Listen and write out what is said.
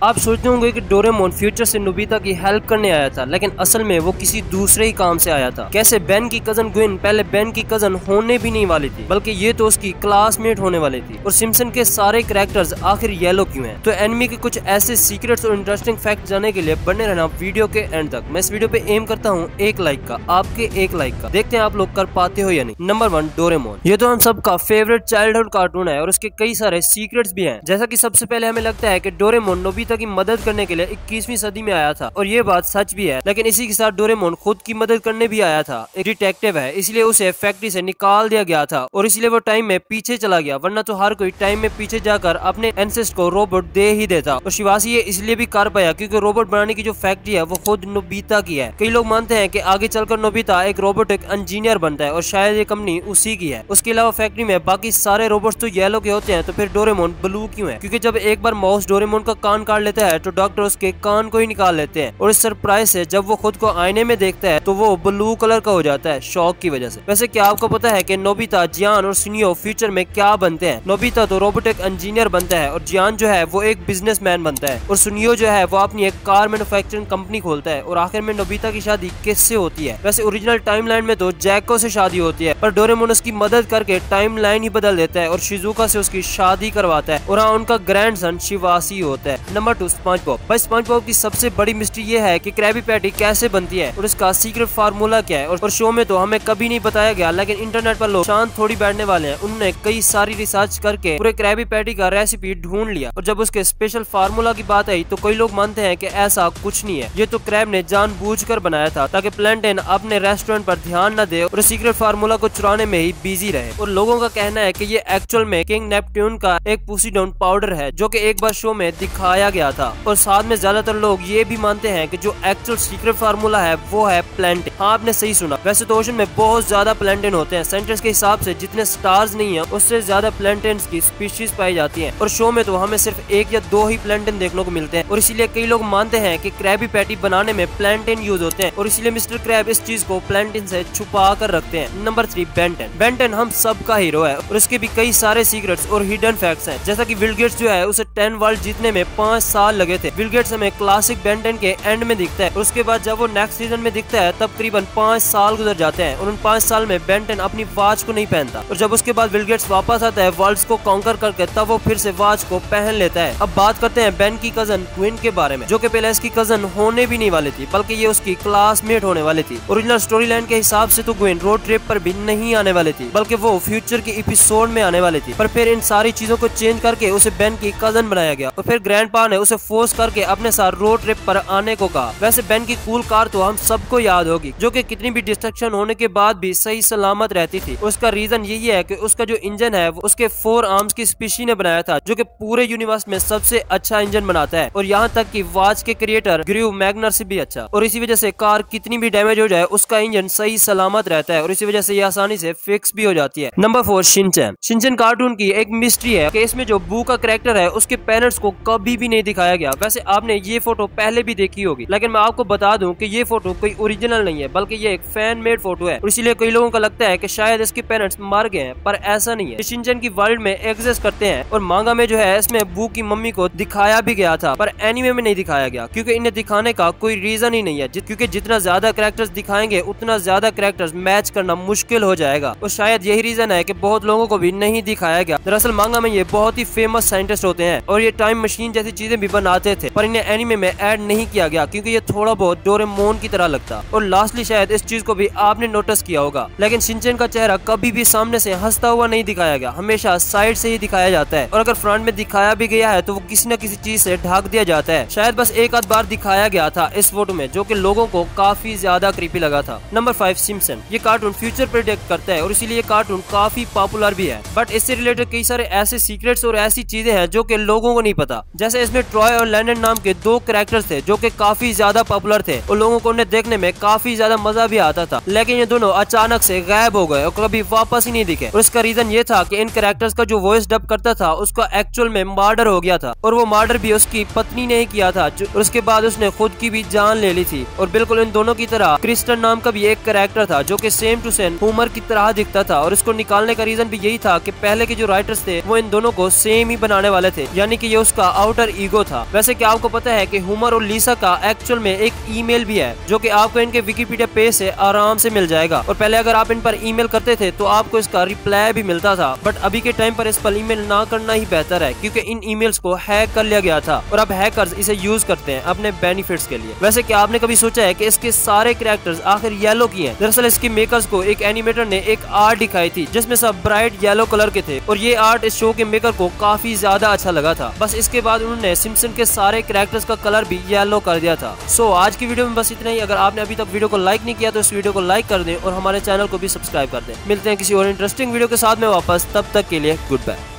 आप सोचते होंगे कि डोरेमोन फ्यूचर से नोबिता की हेल्प करने आया था, लेकिन असल में वो किसी दूसरे ही काम से आया था। कैसे बेन की कजन ग्वेन पहले बेन की कजन होने भी नहीं वाली थी, बल्कि ये तो उसकी क्लासमेट होने वाली थी। और सिम्पसन के सारे कैरेक्टर्स आखिर येलो क्यों हैं? तो एनिमी के कुछ ऐसे सीक्रेट्स और इंटरेस्टिंग फैक्ट जानने के लिए बने रहना वीडियो के एंड तक। मैं इस वीडियो पे एम करता हूँ 1 लाइक का, आपके 1 लाइक का। देखते हैं आप लोग कर पाते हो या नहीं। Number 1, Doraemon. ये तो हम सबका फेवरेट चाइल्डहुड कार्टून है और उसके कई सारे सीक्रेट्स भी हैं। जैसा कि सबसे पहले हमें लगता है कि डोरेमोन नोबिता की मदद करने के लिए 21वीं सदी में आया था, और ये बात सच भी है। लेकिन इसी के साथ डोरेमोन खुद की मदद करने भी आया था। एक डिटेक्टिव है, इसलिए उसे फैक्ट्री से निकाल दिया गया था और इसलिए वो टाइम में पीछे चला गया, वरना तो हर कोई टाइम में पीछे जाकर अपने एंसेस्टर को रोबोट दे ही देता। और शिवासी ये इसलिए भी कर पाया क्योंकि रोबोट बनाने की जो फैक्ट्री है वो खुद नोबिता की है। कई लोग मानते हैं कि आगे चलकर नोबिता एक रोबोटिक इंजीनियर बनता है और शायद ये कंपनी उसी की है। उसके अलावा फैक्ट्री में बाकी सारे रोबोट्स तो येलो के होते हैं, तो फिर डोरेमोन ब्लू क्यों है? क्योंकि जब एक बार माउस डोरेमोन का कान काट लेता है तो डॉक्टर उसके कान को ही निकाल लेते हैं, और इस सरप्राइज से जब वो खुद को आईने में देखता है तो वो ब्लू कलर का हो जाता है शॉक की वजह से। वैसे क्या आपको पता है कि नोबिता, जियान और सुनियो फ्यूचर में क्या बनते हैं? नोबिता तो रोबोटिक इंजीनियर बनता है और जियान जो है वो एक बिजनेसमैन बनता है, और सुनियो जो है वो अपनी एक कार मैन्युफैक्चरिंग कंपनी खोलता है। और आखिर में नोबिता की शादी किससे होती है? वैसे ओरिजिनल टाइमलाइन में तो जैको से शादी होती है, पर डोरेमोन उसकी मदद करके टाइमलाइन ही बदल देता है और शिजुका से उसकी शादी करवाता है, और हाँ, उनका ग्रैंडसन शिवासी होता है। Number 2, SpongeBob. भाई स्पंजबॉब की सबसे बड़ी मिस्ट्री ये है कि क्रैबी पैटी कैसे बनती है और इसका सीक्रेट फार्मूला क्या है। और शो में तो हमें कभी नहीं बताया गया, लेकिन इंटरनेट पर लोग शांत थोड़ी बैठने वाले हैं। उन्होंने कई सारी रिसर्च करके पूरे क्रैबी पैटी का रेसिपी ढूंढ लिया, और जब उसके स्पेशल फार्मूला की बात आई तो कई लोग मानते हैं कि ऐसा कुछ नहीं है, ये तो क्रैब ने जानबूझकर बनाया था ताकि प्लेंटेन अपने रेस्टोरेंट पर ध्यान न दे और सीक्रेट फार्मूला को चुराने में ही बिजी रहे। और लोगों का कहना है कि ये एक्चुअल में किंग नेपट्यून का एक पुसीडाउन पाउडर है, जो कि एक बार शो में दिखाया गया था। और साथ में ज्यादातर लोग ये भी मानते हैं कि जो एक्चुअल सीक्रेट फार्मूला है वो है प्लेंटेन। हाँ, आपने सही सुना। वैसे तो ओशन में बहुत ज्यादा प्लेंटेन होते हैं, साइंटिस्ट के हिसाब से जितने स्टार्स नहीं है उससे ज्यादा प्लेंटेन की स्पीशीज पाई जाती है, और शो में तो हमें सिर्फ 1 या 2 ही प्लेंटेन देखने को मिलते हैं। और इसीलिए कई लोग मानते हैं कि क्रैबी पैटी बनाने में प्लेंटेन यूज होते हैं, और इसलिए मिस्टर क्रैब इस चीज को प्लेंटेन से छुपा कर रखते हैं। Number 3, Benton. बेंटन हम सबका हीरो है और उसके भी कई सारे सीक्रेट्स और हिडन फैक्ट्स हैं। जैसा कि बिल गेट्स जो है उसे 10 वर्ल्ड जीतने में 5 साल लगे थे। बिल गेट्स हमें क्लासिक बेंटन के एंड में दिखता है, और उसके बाद जब वो नेक्स्ट सीजन में दिखता है तब करीबन 5 साल गुजर जाते हैं, और उन 5 साल में बेंटन अपनी वॉच को नहीं पहनता। और जब उसके बाद बिल गेट्स वापस आता है वर्ल्ड्स को कॉन्कर करके, तब वो फिर से वॉच को पहन लेता है। अब बात करते हैं बेन की कजन ग्वेन के बारे में, जो कि पहले इसकी कजन होने भी नहीं वाली थी, बल्कि ये उसकी क्लासमेट होने वाली थी। ओरिजिनल स्टोरी लाइन के हिसाब से तो ग्वेन रोड ट्रिप पर भी नहीं आने वाली थी, बल्कि वो फ्यूचर के एपिसोड में आने वाली थी। पर फिर इन सारी चीजों को चेंज करके उसे बेन की कजन बनाया गया, और फिर ग्रैंडपा ने उसे फोर्स करके अपने साथ रोड ट्रिप पर आने को कहा। वैसे बेन की कूल कार तो हम सबको याद होगी, जो कि कितनी भी डिस्ट्रक्शन होने के बाद भी सही सलामत रहती थी। उसका रीजन यही है कि उसका जो इंजन है वो उसके 4 आर्म्स की स्पीशी ने बनाया था, जो कि पूरे यूनिवर्स में सबसे अच्छा इंजन बनाता है, और यहाँ तक कि वॉच के क्रिएटर ग्रीव मैग्नर से भी अच्छा। और इसी वजह से कार कितनी भी डैमेज हो जाए उसका इंजन सही सलामत रहता है, और इसी वजह से ये आसानी से फिक्स भी हो जाती है। Number 4, Shinchan. शिनचैन कार्टून की एक मिस्ट्री है कि इसमें जो बू का कैरेक्टर है उसके पेरेंट्स को कभी भी नहीं दिखाया गया। वैसे आपने ये फोटो पहले भी देखी होगी, लेकिन मैं आपको बता दूं कि ये फोटो कोई ओरिजिनल नहीं है, बल्कि ये एक फैन मेड फोटो है, और इसीलिए कई लोगों का लगता है कि शायद इसके पेरेंट्स मर गए हैं, पर ऐसा नहीं है। शिनचैन की वर्ल्ड में एग्जिस्ट करते हैं, और मांगा में जो है इसमें बू की मम्मी को दिखाया भी गया था, पर एनीमे में नहीं दिखाया गया, क्योंकि इन्हें दिखाने का कोई रीजन ही नहीं है। क्योंकि जितना ज्यादा कैरेक्टर्स दिखाएंगे उतना ज्यादा कैरेक्टर्स मैच करना मुश्किल हो जाएगा, और शायद यही रीजन है कि बहुत लोगों को भी नहीं दिखाया गया। दरअसल मांगा में ये बहुत ही फेमस साइंटिस्ट होते हैं, और ये टाइम मशीन जैसी चीजें भी बनाते थे, पर इन्हें एनीमे में ऐड नहीं किया गया क्योंकि ये थोड़ा बहुत डोरेमोन की तरह लगता। और लास्टली शायद इस चीज को भी आपने नोटिस किया होगा, लेकिन शिनचैन का चेहरा कभी भी सामने से हंसता हुआ नहीं दिखाया गया, हमेशा साइड से ही दिखाया जाता है, और अगर फ्रंट में दिखाया भी गया है तो वो किसी न किसी चीज से ढक दिया जाता है। शायद बस एक आध बार दिखाया गया था इस फोटो में, जो कि लोगों को काफी ज्यादा क्रीपी लगा था। Number 5, Simpson. ये कार्टून फ्यूचर प्रेडिक्ट करता है, और इसीलिए कार्टून काफी पॉपुलर भी है, बट इससे रिलेटेड कई सारे ऐसे सीक्रेट्स और ऐसी चीजें हैं जो कि लोगों को नहीं पता। जैसे इसमें ट्रॉय और लैंडन नाम के 2 कैरेक्टर्स थे जो कि काफी ज्यादा पॉपुलर थे, और लोगों को उन्हें देखने में काफी ज्यादा मजा भी आता था, लेकिन ये दोनों अचानक से गायब हो गए और कभी वापस ही नहीं दिखे। और इसका रीजन ये था कि इन कैरेक्टर्स का जो वॉइस डब करता था उसका एक्चुअल में मर्डर हो गया था, और वो मर्डर भी उसकी पत्नी ने ही किया था, और उसके बाद उसने खुद की भी जान ले ली थी। और बिल्कुल इन दोनों की तरह क्रिस्टन नाम का भी एक कैरेक्टर था जो कि सेम टू सेम होमर की तरह दिखता था, और इसको निकालने का रीजन भी यही था कि पहले के जो राइटर्स थे वो इन दोनों को सेम ही बनाने वाले थे, यानी कि ये उसका आउटर ईगो ईगो था। वैसे क्या आपको पता है कि होमर और लीसा का एक्चुअल में एक ईमेल भी है जो कि आपको इनके विकिपीडिया पेज से आराम से मिल जाएगा। और पहले अगर आप इन पर ईमेल करते थे तो आपको इसका रिप्लाई भी मिलता था, बट अभी के टाइम पर इस पर ईमेल ना करना ही बेहतर है क्योंकि इन ईमेल्स को हैक कर लिया गया था और अब हैकर्स इसे यूज करते हैं अपने बेनिफिट्स के लिए। वैसे क्या आपने कभी सोचा है कि इसके सारे कैरेक्टर्स आखिर येलो किए हैं? दरअसल इसके मेकर्स को एक एनिमेटर ने एक आर्ट दिखाई थी जिसमें सब ब्राइट येलो कलर के थे और ये आर्ट इस शो के मेकर को काफी ज्यादा अच्छा लगा था। बस इसके बाद उन्होंने सिम्पसन के सारे कैरेक्टर्स का कलर भी येलो कर दिया था। सो आज की वीडियो में बस इतना ही। अगर आपने अभी तक वीडियो को लाइक नहीं किया तो इस वीडियो को लाइक कर दें और हमारे चैनल को भी सब्सक्राइब कर दें। मिलते हैं किसी और इंटरेस्टिंग वीडियो के साथ में वापस, तब तक के लिए गुड बाय।